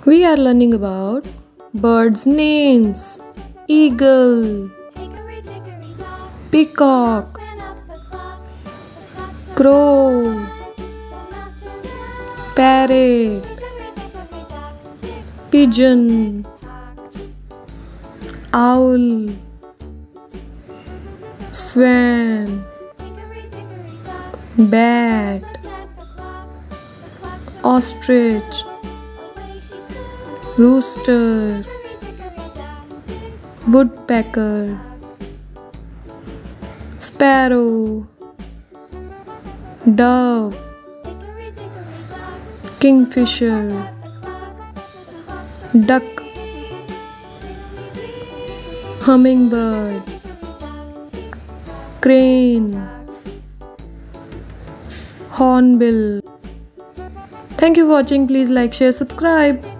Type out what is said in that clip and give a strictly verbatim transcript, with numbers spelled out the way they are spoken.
We are learning about birds' names. Eagle, peacock, crow, parrot, pigeon, owl, swan, bat, ostrich, rooster, woodpecker, sparrow, dove, kingfisher, duck, hummingbird, crane, hornbill. Thank you for watching. Please like, share, subscribe.